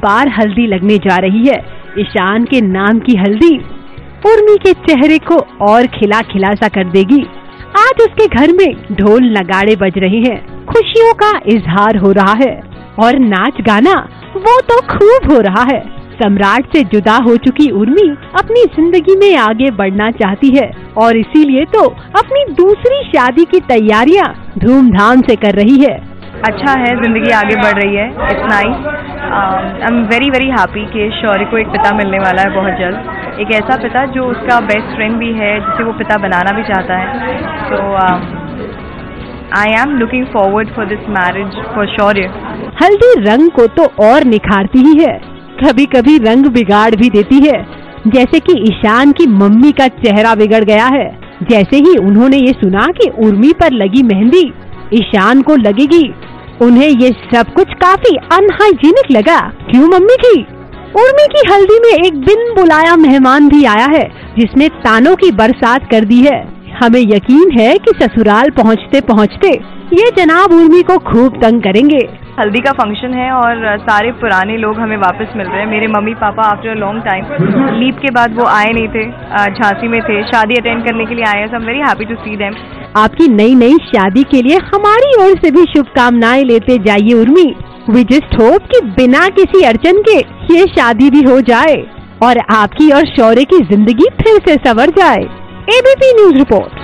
बार हल्दी लगने जा रही है। ईशान के नाम की हल्दी उर्मी के चेहरे को और खिला खिला सा कर देगी। आज उसके घर में ढोल नगाड़े बज रहे हैं, खुशियों का इजहार हो रहा है और नाच गाना वो तो खूब हो रहा है। सम्राट से जुदा हो चुकी उर्मी अपनी जिंदगी में आगे बढ़ना चाहती है और इसीलिए तो अपनी दूसरी शादी की तैयारियां धूमधाम से कर रही है। अच्छा है, जिंदगी आगे बढ़ रही है, it's nice. I am very very happy कि शौर्य को एक पिता मिलने वाला है बहुत जल्द, एक ऐसा पिता जो उसका बेस्ट फ्रेंड भी है, जिसे वो पिता बनाना भी चाहता है। So I am looking forward for this marriage for Shaurya. हल्दी रंग को तो और निखारती ही है, कभी कभी रंग बिगाड़ भी देती है। जैसे कि ईशान की मम्मी का चेहरा बिगड़ गया है। जैसे ही उन्होंने ये सुना कि उर्मी पर लगी मेहंदी ईशान को लगेगी, उन्हें ये सब कुछ काफी अनहाइजीनिक लगा। क्यों मम्मी जी? उर्मी की हल्दी में एक बिन बुलाया मेहमान भी आया है, जिसने तानों की बरसात कर दी है। हमें यकीन है कि ससुराल पहुंचते पहुंचते ये जनाब उर्मी को खूब तंग करेंगे। हल्दी का फंक्शन है और सारे पुराने लोग हमें वापस मिल रहे हैं। मेरे mummy papa after a long time leap के बाद वो आए नहीं थे, झांसी में थे, शादी अटेंड करने के लिए आए हैं। So I am very happy to see them. आपकी नई नई शादी के लिए हमारी ओर से भी शुभकामनाएं लेते जाइए उर्मी। वी जस्ट होप कि बिना किसी अड़चन के ये शादी भी हो जाए और आपकी और शौर्य की जिंदगी फिर से संवर जाए। ABP news report.